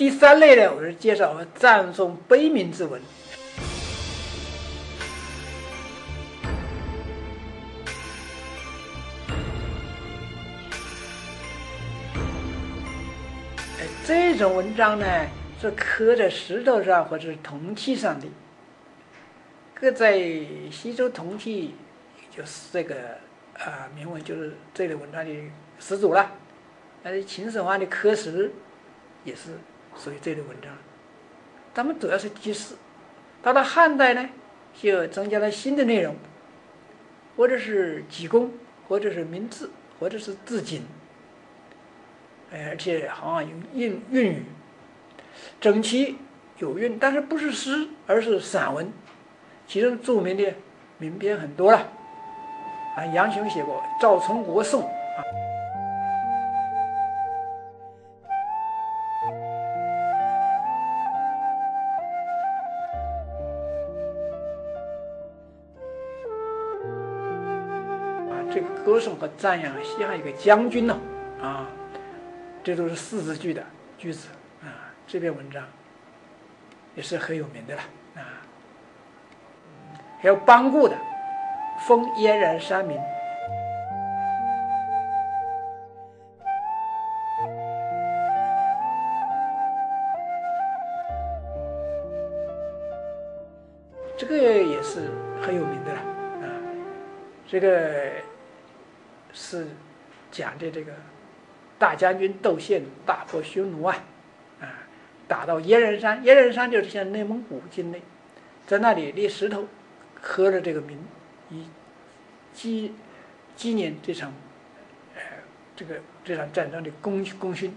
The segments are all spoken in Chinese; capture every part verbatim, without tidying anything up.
第三类呢，我是介绍赞颂悲悯之文。哎，这种文章呢，是刻在石头上或者是铜器上的。刻在西周铜器，就是这个啊、呃、铭文，就是这类文章的始祖了。但是秦始皇的刻石也是属于这类文章，他们主要是记事。到了汉代呢，就增加了新的内容，或者是记功，或者是明志，或者是自警，而且好像用韵韵语，整齐有韵，但是不是诗，而是散文。其中著名的名篇很多了，啊，杨雄写过《赵存国颂》啊，啊，这个歌颂和赞扬西汉一个将军呢，啊，这都是四字句的句子啊，这篇文章也是很有名的了啊。还有邦固的《封燕然山民》，这个也是很有名的了啊。这个是讲的这个大将军窦宪大破匈奴啊，啊，打到燕然山，燕然山就是现在内蒙古境内，在那里立石头。刻了这个名，以纪纪念这场，呃，这个这场战争的功功勋。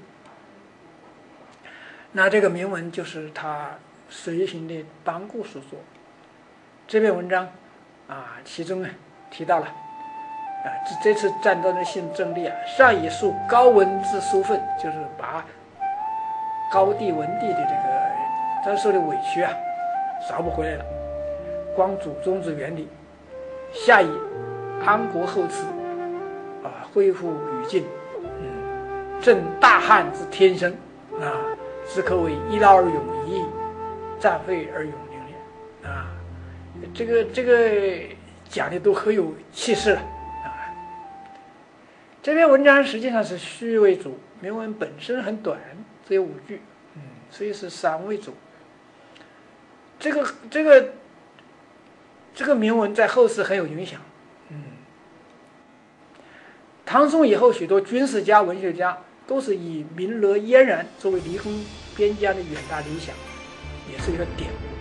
那这个铭文就是他随行的邦固所作。这篇文章啊，其中呢提到了啊，这这次战争的性政力啊，上以述高文之书愤，就是把高帝文帝的这个他受的委屈啊，找不回来了。光祖宗之原理，下以安国后赐，啊，恢复语境，嗯，正大汉之天生，啊，只可谓一劳而永逸，战废而永凝练，啊，这个这个讲的都很有气势了，啊。这篇文章实际上是序为主，铭文本身很短，只有五句，嗯，所以是散为主。这个这个。这个铭文在后世很有影响，嗯，唐宋以后，许多军事家、文学家都是以鸣乐嫣然作为离宫边疆的远大理想，也是一个典故。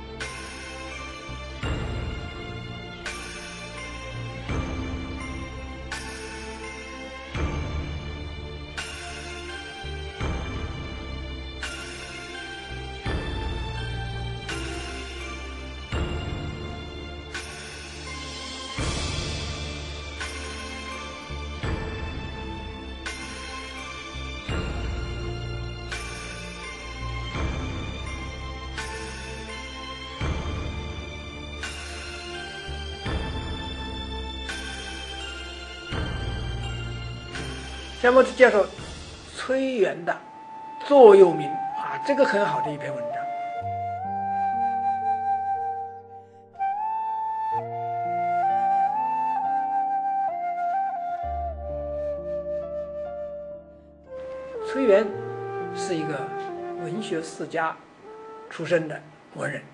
下面介绍崔元的座右铭啊，这个很好的一篇文章。崔元是一个文学世家出身的文人，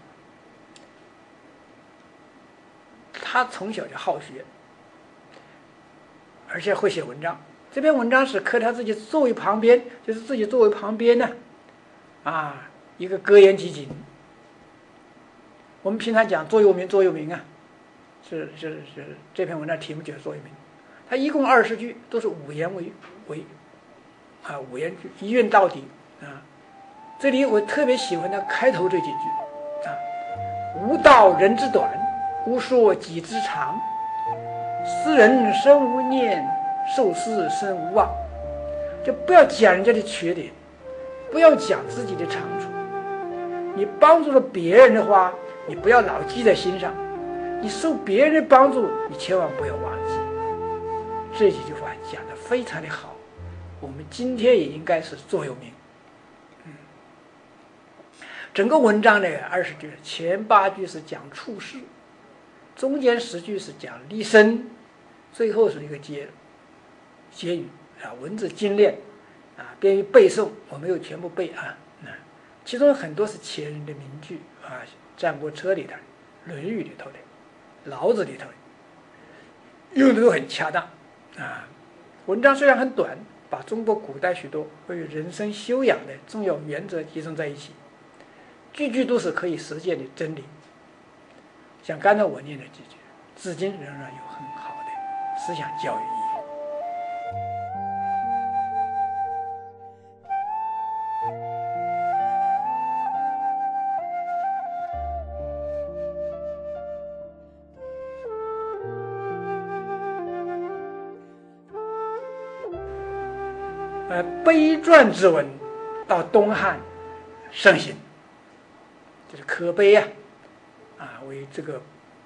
他从小就好学，而且会写文章。这篇文章是刻他自己座位旁边，就是自己座位旁边呢，啊，一个格言集锦。我们平常讲座右铭，座右铭啊，是是是这篇文章题目就是座右铭。它一共二十句，都是五言为为啊五言句，一韵到底啊。这里我特别喜欢它开头这几句啊：吾道人之短，吾说己之长。斯人生无念，受事生无望。就不要讲人家的缺点，不要讲自己的长处。你帮助了别人的话，你不要老记在心上。你受别人的帮助，你千万不要忘记。这几句话讲得非常的好，我们今天也应该是座右铭。嗯。 整个文章呢二十句，前八句是讲处世，中间十句是讲立身，最后是一个结结语啊，文字精炼啊，便于背诵。我没有全部背啊，嗯，其中很多是前人的名句啊，《战国策》里头的，《论语》里头的，《老子》里头的，用的都很恰当啊。文章虽然很短，把中国古代许多关于人生修养的重要原则集中在一起，句句都是可以实践的真理。像刚才我念的几句，至今仍然有很好的思想教育意义。呃，碑传之文到东汉盛行，就是刻碑啊，啊，为这个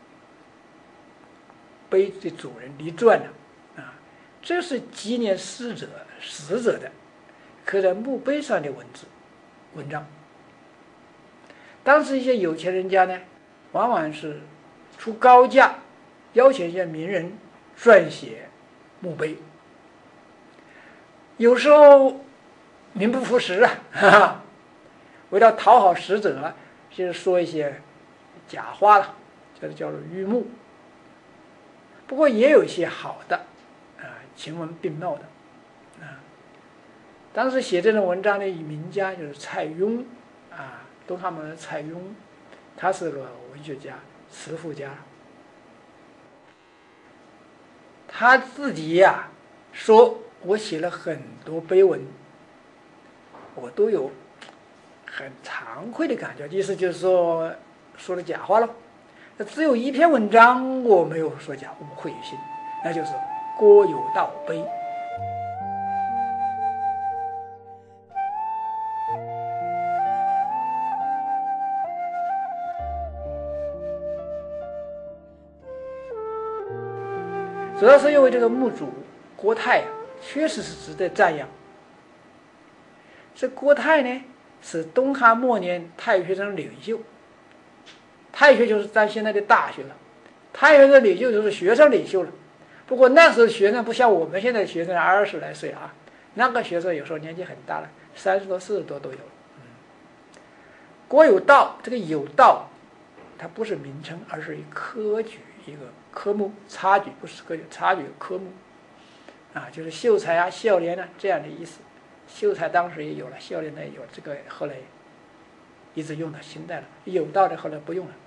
碑的主人立传呢，啊，这是纪念逝者、死者的刻在墓碑上的文字文章。当时一些有钱人家呢，往往是出高价邀请一些名人撰写墓碑。有时候名不副实啊，哈哈，为了讨好死者，就是说一些假话了，这就叫做迂墓。不过也有一些好的啊，情文并茂的啊。当时写这种文章的名家就是蔡邕啊，东汉末年的蔡邕，他是个文学家、词赋家。他自己呀、啊、说。我写了很多碑文，我都有很惭愧的感觉，意思就是说说了假话了。那只有一篇文章我没有说假，我会心，那就是郭有道碑。主要是因为这个墓主郭泰啊，确实是值得赞扬。这郭泰呢，是东汉末年太学生领袖。太学就是咱现在的大学了，太学生领袖就是学生领袖了。不过那时候学生不像我们现在学生二十来岁啊，那个学生有时候年纪很大了，三十多、四十多都有。嗯，郭有道，这个有道，它不是名称，而是一科举一个科目，差举不是科举，差举科目。啊，就是秀才啊、孝廉啊这样的意思。秀才当时也有了，孝廉呢也有了，这个后来一直用到现在了。有道的后来不用了。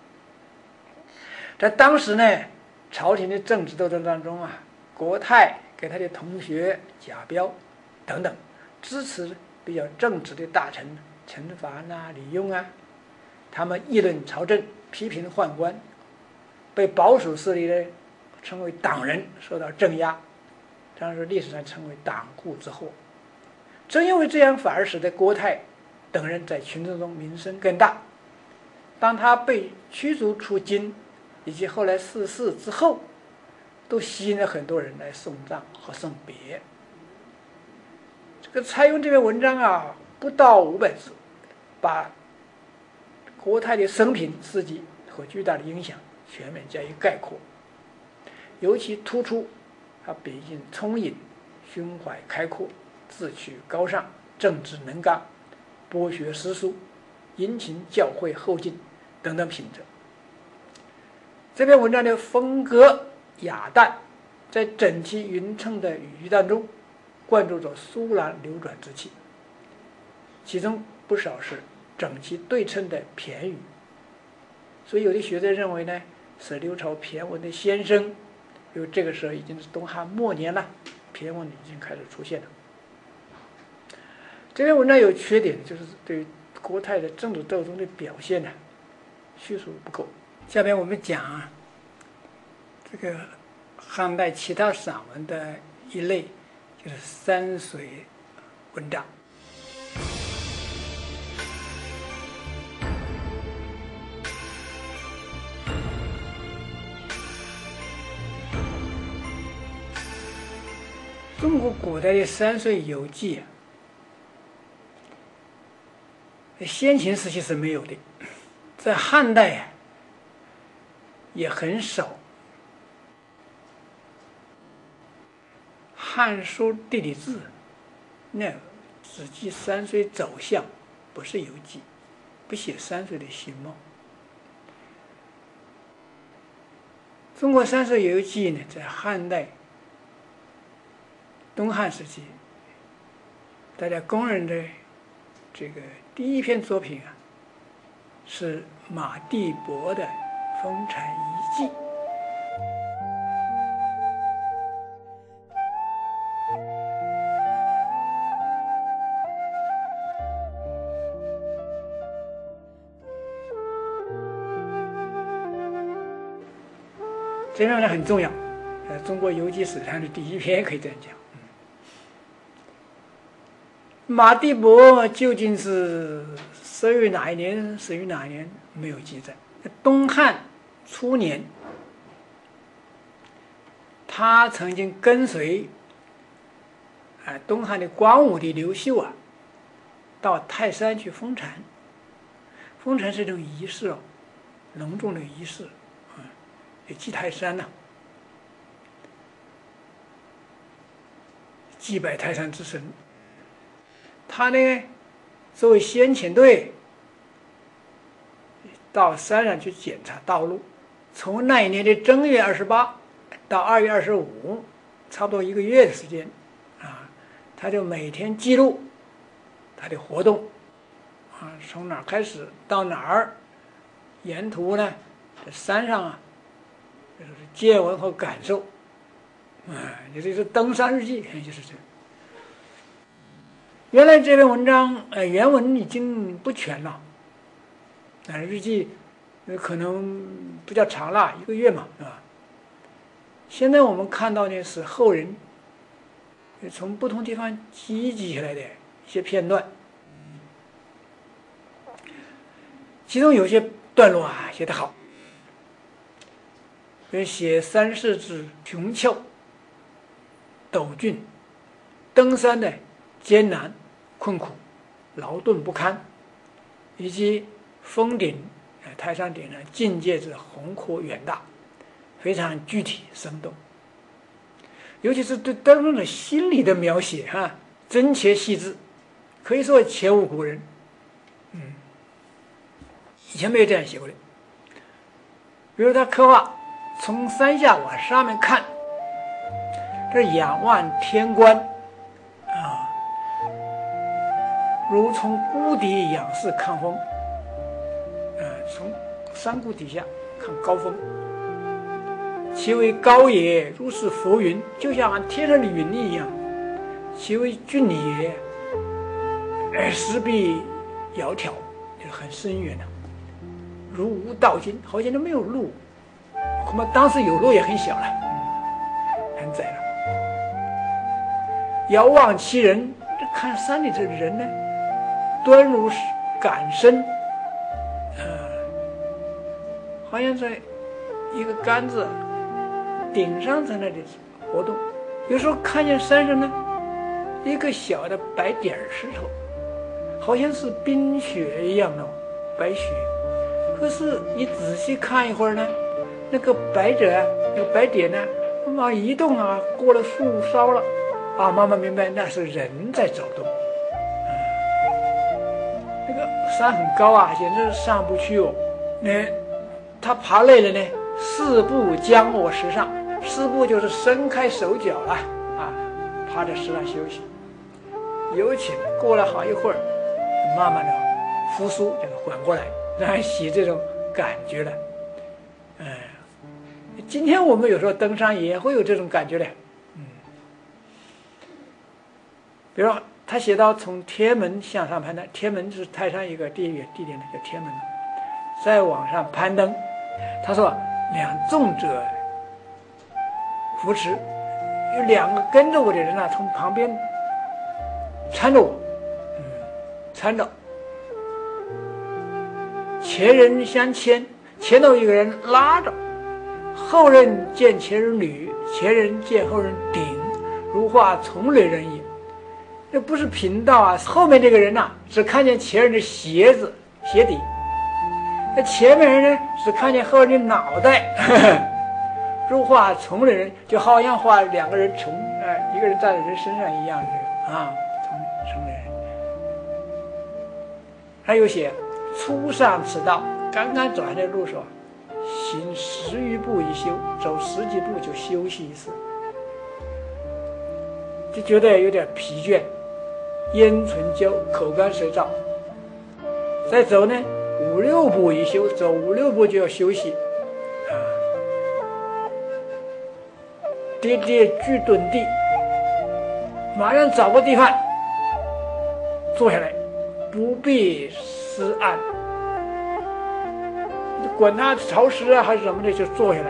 在当时呢，朝廷的政治斗争当中啊，郭泰给他的同学贾彪等等支持比较正直的大臣陈蕃啊、李邕啊，他们议论朝政，批评宦官，被保守势力呢称为党人，受到镇压。当时历史上称为党锢之祸。正因为这样，反而使得郭泰等人在群众中名声更大。当他被驱逐出京，以及后来逝世之后，都吸引了很多人来送葬和送别。这个蔡邕这篇文章啊，不到五百字，把郭泰的生平事迹和巨大的影响全面加以概括，尤其突出他秉性聪颖，胸怀开阔，志趣高尚，正直能干，博学诗书，殷勤教诲后进等等品质。这篇文章的风格雅淡，在整齐匀称的语句当中灌注着疏朗流转之气，其中不少是整齐对称的骈语。所以有的学者认为呢，是刘朝骈文的先声，因为这个时候已经是东汉末年了，骈文已经开始出现了。这篇文章有缺点，就是对郭泰的政治斗争的表现呢，叙述不够。下面我们讲啊，这个汉代其他散文的一类，就是山水文章。中国古代的山水游记， 先秦时期是没有的，在汉代也很少。《汉书·地理志》那只记山水走向，不是游记，不写山水的形貌。中国山水游记呢，在汉代、东汉时期，大家公认的这个第一篇作品啊，是马地伯的《封禅遗迹》。这篇文章很重要，呃，中国游记史上的第一篇，可以这样讲。马地伯究竟是生于哪一年，死于哪一年，没有记载。东汉初年，他曾经跟随啊东汉的光武帝刘秀啊，到泰山去封禅。封禅是一种仪式哦，隆重的仪式啊，也祭泰山呐、啊，祭拜泰山之神。他呢，作为先遣队到山上去检查道路，从那一年的正月二十八到二月二十五，差不多一个月的时间啊，他就每天记录他的活动啊，从哪儿开始到哪儿，沿途呢，在山上啊，就是见闻和感受，啊，也就是登山日记，就是这样。原来这篇文章，呃，原文已经不全了，啊，日记可能比较长了，一个月嘛，是吧？现在我们看到呢，是后人从不同地方集集起来的一些片段，其中有些段落啊写得好，比如写三世之穷峭陡峻，登山的艰难困苦，劳顿不堪，以及峰顶泰山顶的境界之宏阔远大，非常具体生动。尤其是对登山者心理的描写哈、啊，真切细致，可以说前无古人。嗯，以前没有这样写过的。比如他刻画从山下往上面看，这仰望天关啊，如从谷底仰视看峰，啊，从山谷底下看高峰。其为高也，如是浮云，就像天上的云一样；其为峻也，而石壁窈窕，就是很深远的、啊，如无道经，好像就没有路。恐怕当时有路也很小了，嗯、很窄了。遥望其人，这看山里这人呢，端如杆身，啊，好像在一个杆子顶上在那里活动。有时候看见山上呢一个小的白点石头，好像是冰雪一样的白雪，可是你仔细看一会儿呢，那个白者啊，那个白点呢，慢慢移动啊，过了树梢了啊，慢慢明白那是人在走动。嗯、那个山很高啊，简直上不去哦。那他爬累了呢，四步将我石上，四步就是伸开手脚了啊，趴在石上休息。有请过了好一会儿，慢慢的复苏，就是缓过来，然后写这种感觉了。嗯，今天我们有时候登山也会有这种感觉的。嗯，比如说他写到从天门向上攀登，天门是泰山一个地点地点的叫天门，再往上攀登，他说两纵者扶持，有两个跟着我的人啊，从旁边搀着我，嗯，搀着，前人相牵，前头一个人拉着，后人见前人履，前人见后人顶，如画从类人也。 这不是贫道啊，后面这个人呐、啊，只看见前人的鞋子鞋底，那前面人呢只看见后人的脑袋。呵呵，如画重人，就好像画两个人重，哎，一个人站在人身上一样，这个啊，重重人。还有写初上此道，刚刚走上这路上，行十余步一休，走十几步就休息一次，就觉得有点疲倦，咽唇焦，口干舌燥。再走呢，五六步一休，走五六步就要休息，啊，跌跌俱蹲地，马上找个地方坐下来，不必思案，管它潮湿啊还是什么的，就坐下来。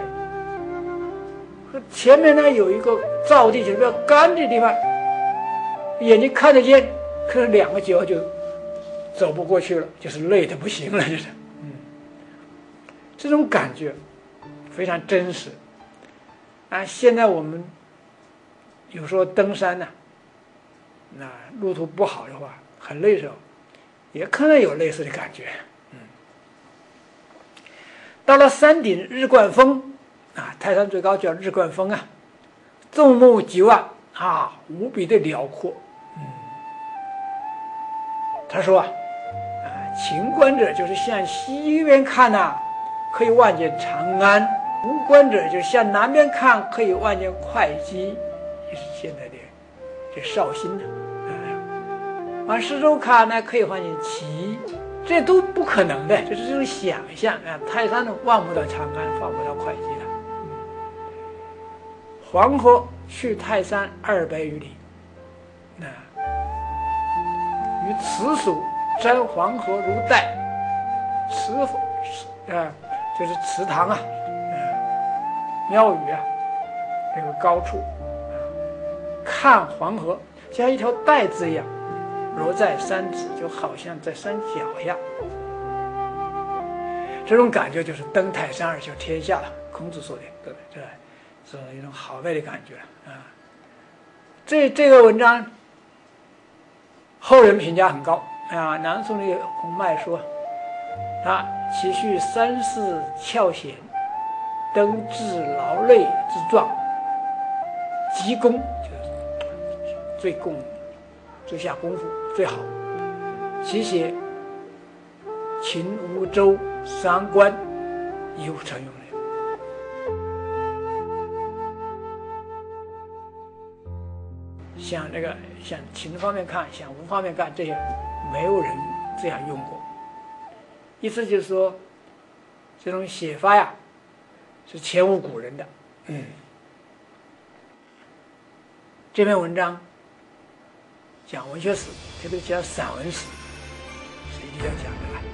前面呢有一个照地就是比较干的地方，眼睛看得见，可是两个脚就走不过去了，就是累得不行了，就是，嗯，这种感觉非常真实。啊，现在我们有时候登山呢、啊，那路途不好的话，很累的时候，也可能有类似的感觉。嗯，到了山顶日冠峰啊，泰山最高叫日冠峰啊，纵目几望啊，无比的辽阔。嗯，他说啊，啊，晴观者就是向西边看呐、啊，可以望见长安；无观者就是向南边看，可以望见会稽，就是现在的这绍兴呢。往四周看呢，可以望见齐，这都不可能的，这是这种想象啊。泰山望不到长安，望不到会稽的。黄河去泰山二百余里，那与慈属沾黄河如带，慈啊就是祠堂啊，呃、庙宇啊，这个高处啊，看黄河像一条带子一样。若在山指，就好像在山脚下，这种感觉就是登泰山而求天下了。孔子说的，对不对？这是一种好外的感觉啊。这这个文章，后人评价很高啊。南宋的洪迈说，他其序三世翘显，登至劳累之状，极功，就是最功。最下功夫最好，其写秦吴周三关亦无成用人。像这个向秦方面看，向吴方面看，这些没有人这样用过。意思就是说，这种写法呀，是前无古人的。嗯，这篇文章讲文学史，特别讲散文史，是一定要讲的了。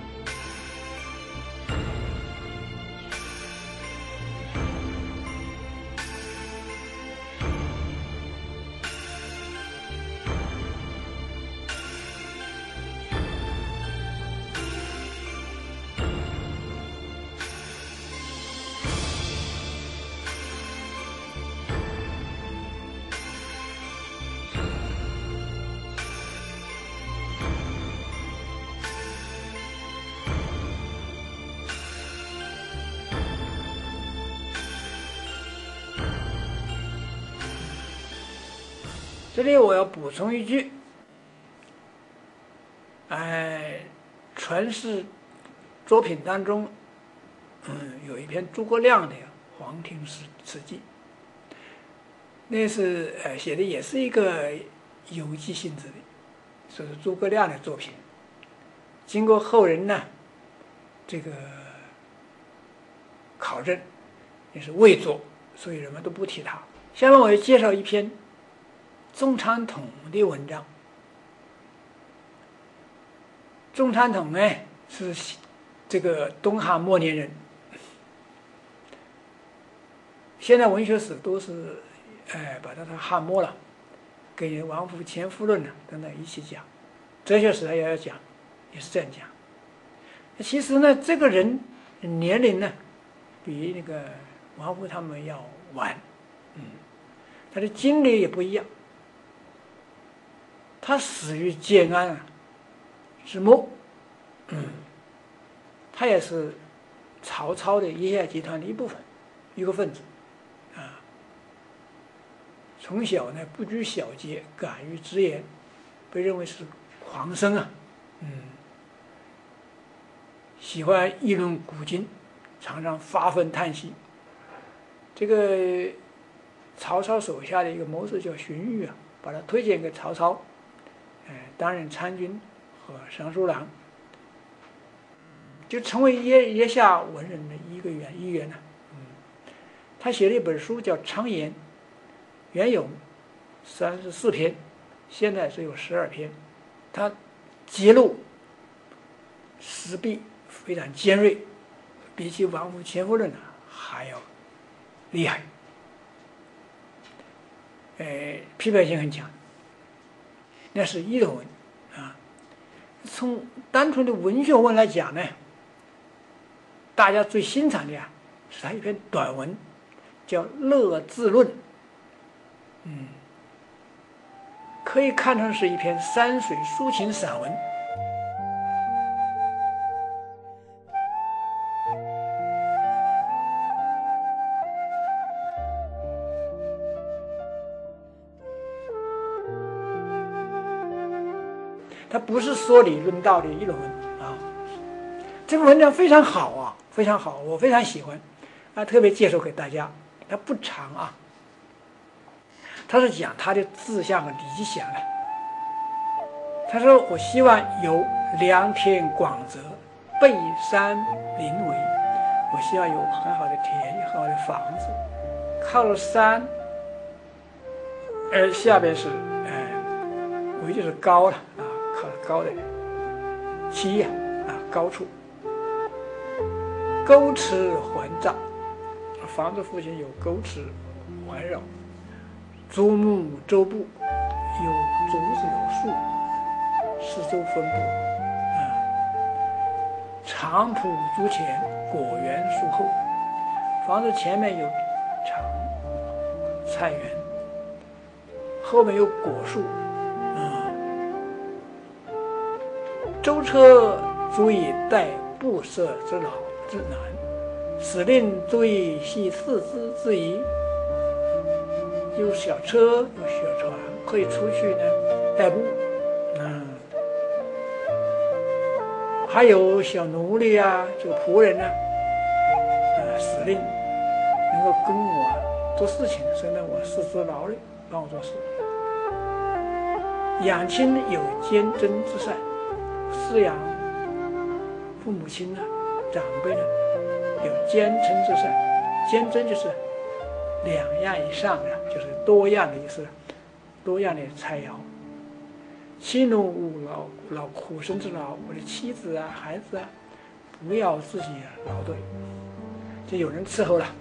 这里我要补充一句，哎，传世作品当中，嗯，有一篇诸葛亮的《黄庭诗词记》，那是呃写的也是一个游记性质的，说是诸葛亮的作品，经过后人呢这个考证，也是未作，所以人们都不提他。下面我要介绍一篇仲昌统的文章。仲昌统呢是这个东汉末年人，现在文学史都是哎把它的汉末了，跟王府前夫论呢等等一起讲，哲学史也要讲，也是这样讲。其实呢，这个人年龄呢比那个王府他们要晚，嗯，他的经历也不一样。 他死于建安之末。嗯，他也是曹操的鄢下集团的一部分，一个分子啊。从小呢不拘小节，敢于直言，被认为是狂僧啊。嗯，喜欢议论古今，常常发愤叹息。这个曹操手下的一个谋士叫荀彧啊，把他推荐给曹操，呃，担任参军和尚书郎，就成为腋腋下文人的一个员一员呢。嗯，他写了一本书叫《常言》，原有三十四篇，现在只有十二篇。他揭露实弊非常尖锐，比起《王府千夫论》呢还要厉害，呃，批判性很强。那是议论文啊。从单纯的文学文来讲呢，大家最欣赏的呀是他一篇短文，叫《乐自论》。嗯，可以看成是一篇山水抒情散文。它不是说理论道的议论文啊，这个文章非常好啊，非常好，我非常喜欢，啊，特别介绍给大家。它不长啊，它是讲他的志向和理想的。他说：“我希望有良田广泽，背山临围。我希望有很好的田，很好的房子，靠了山，而下边是，呃，围就是高了啊。”靠高的梯呀啊，高处，沟池环绕，房子附近有沟池环绕，竹木周部，有竹子有树，四周分布啊，长圃竹前，果园树后，房子前面有长菜园，后面有果树。舟车足以带布色之劳之难，使令足以系四肢之宜。有小车，有小船，可以出去呢代步。嗯，还有小奴隶啊，这个仆人呢、啊，呃，使令能够跟我做事情，省得我四肢劳累，帮我做事。养亲有坚贞之善。饲养父母亲呢、长辈呢，有坚贞之善。坚贞就是两样以上的，就是多样的意思，多样的菜肴。妻奴勿劳劳苦身之劳，我的妻子啊、孩子啊，不要自己劳顿，就有人伺候了。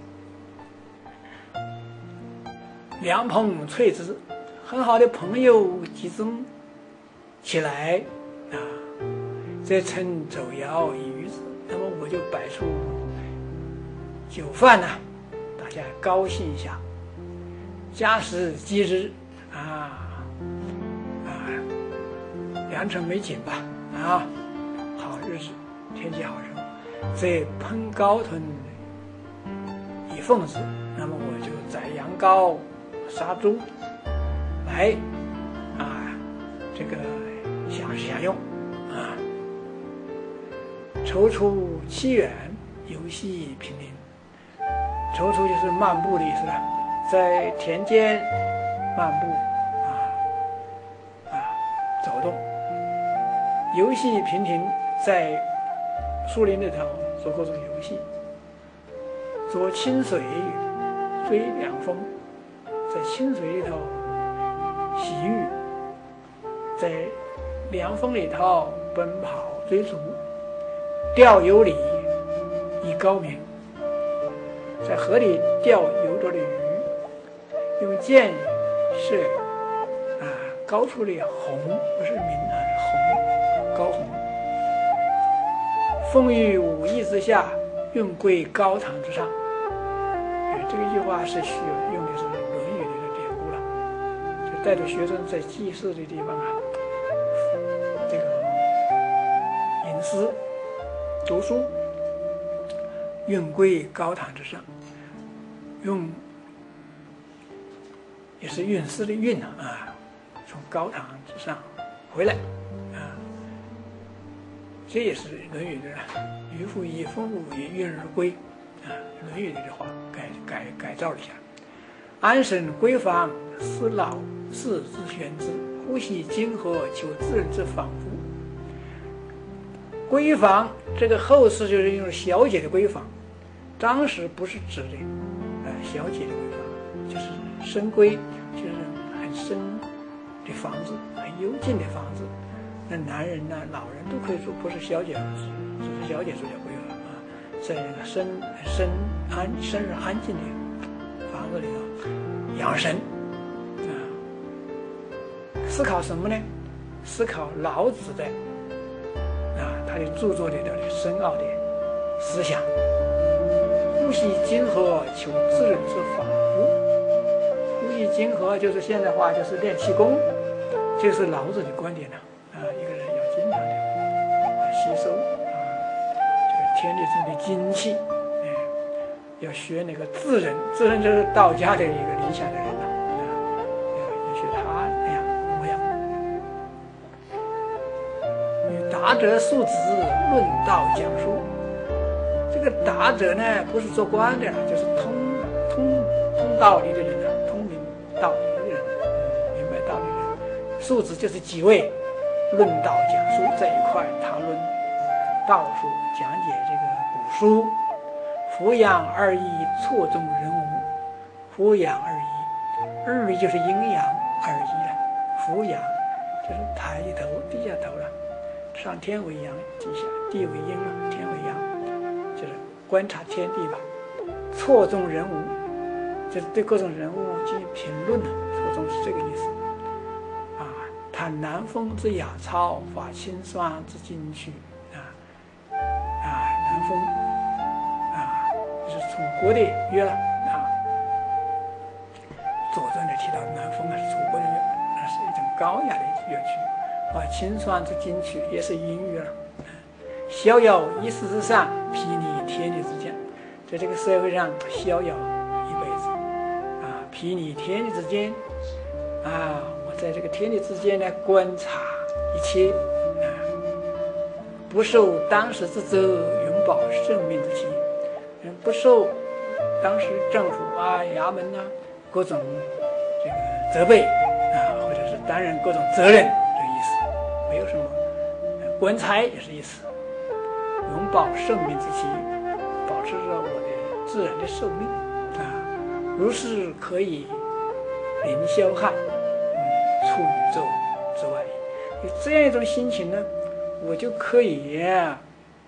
良朋翠枝，很好的朋友集中起来啊。再趁走肴以娱之，那么我就摆出酒饭呢、啊，大家高兴一下。佳食鸡之啊啊，良辰美景吧啊，好日子，天气好时候，再烹高豚以奉之，那么我就宰羊羔、杀猪来啊，这个享享用啊。踌躇其远，游戏平林。踌躇就是漫步的意思了，在田间漫步啊啊走动。游戏平庭，在树林里头做各种游戏。做清水追凉风，在清水里头洗浴，在凉风里头奔跑追逐。钓有理，以高明。在河里钓游着的鱼，用箭射啊，高处的鸿，不是鸣啊，鸿，高鸿。风于武艺之下，运贵高堂之上。哎，这一句话是需要用的是《论语》的典故了，就带着学生在祭祀的地方啊。 思读书，运归高堂之上，用也是运思的运啊，从高堂之上回来啊，这也是《论语》的“渔父以风物以运而归”啊，《论语》的这话改改改造了一下。安身闺房，思老四之玄之，呼吸今何求自人之仿佛。闺房，这个后世就是用小姐的闺房，当时不是指的呃小姐的闺房，就是深闺，就是很深的房子，很幽静的房子。那男人呢、老人都可以住，不是小姐只是小姐住叫闺房啊，在那个深深安深而安静的房子里头养生啊，思考什么呢？思考老子的啊，他的著作里头的深奥的思想。呼吸今何求自人之仿佛。呼吸今何就是现代话就是练气功，这是老子的观点呢啊，一个人要经常的啊吸收啊这个天地中的精气，哎，要学那个自人，自人就是道家的一个理想的人了啊，要要学他那样模样。与达者述职，论道讲述。这个达者呢，不是做官的，就是通通通道理的人啊，通明道理的人，明白道理的人。述职就是几位，论道讲述这一块谈论道术，讲解这个古书。俯仰二义，错综人物。俯仰二义，二义就是阴阳二义了。俯仰就是抬起头，低下头了，上天为阳，地下地为阴了，天为阳。就是观察天地吧，错综人物，就是对各种人物进行评论呢。错综是这个意思啊。谈南风之雅操，发清霜之精趣啊啊，南风啊，就是楚国的乐了啊。左传里提到南风啊是楚国的乐，那是一种高雅的乐曲啊。清霜之精趣也是音乐了。逍遥一世之上，睥睨天地之间，在这个社会上逍遥一辈子啊，睥睨天地之间啊，我在这个天地之间呢观察一切啊，不受当时之责，永保生命之期，嗯，不受当时政府啊、衙门啊各种这个责备啊，或者是担任各种责任，这个意思，没有什么官差也是意思。永保生命之期，保持着我的自然的寿命啊，如是可以凌霄汉，嗯，出宇宙之外。有这样一种心情呢，我就可以啊，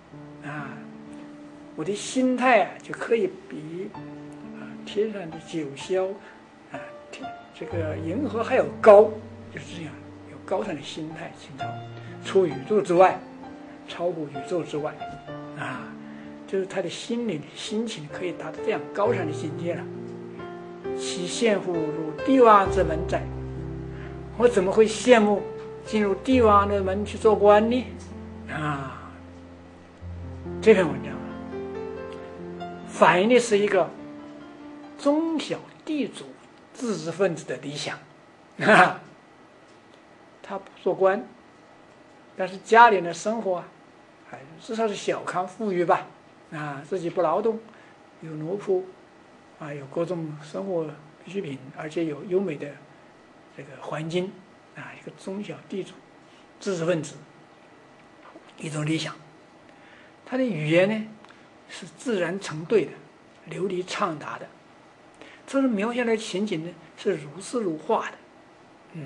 我的心态啊就可以比啊天上的九霄啊，天这个银河还有高，就是这样，有高尚的心态情操，出宇宙之外。超过宇宙之外啊，就是他的心灵心情可以达到这样高尚的境界了。其羡乎如帝王之门哉？我怎么会羡慕进入帝王的门去做官呢？啊，这篇文章啊，反映的是一个中小地主知识分子的理想啊。他不做官，但是家里的生活啊，还至少是小康富裕吧，啊，自己不劳动，有奴仆，啊，有各种生活必需品，而且有优美的这个环境，啊，一个中小地主知识分子一种理想。他的语言呢是自然成对的，流利畅达的，这种描写的情景呢是如诗如画的，嗯，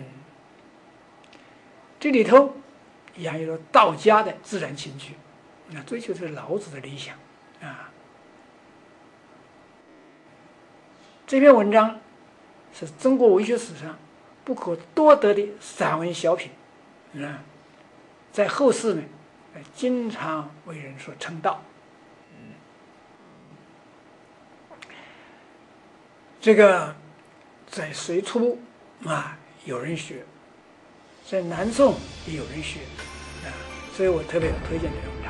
这里头洋溢了道家的自然情趣，啊，追求的是老子的理想啊。这篇文章是中国文学史上不可多得的散文小品，啊，在后世呢，经常为人所称道。这个在隋初啊有人学，在南宋也有人学啊，所以我特别推荐这个。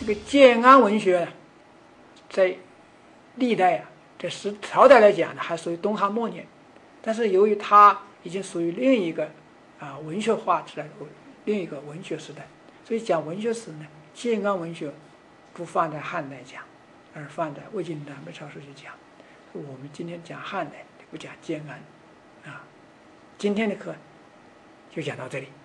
这个建安文学啊，在历代啊，在时朝代来讲呢，还属于东汉末年，但是由于它已经属于另一个啊文学化时代，另一个文学时代，所以讲文学史呢，建安文学不放在汉代讲，而放在魏晋南北朝时期讲。我们今天讲汉代，不讲建安啊。今天的课就讲到这里。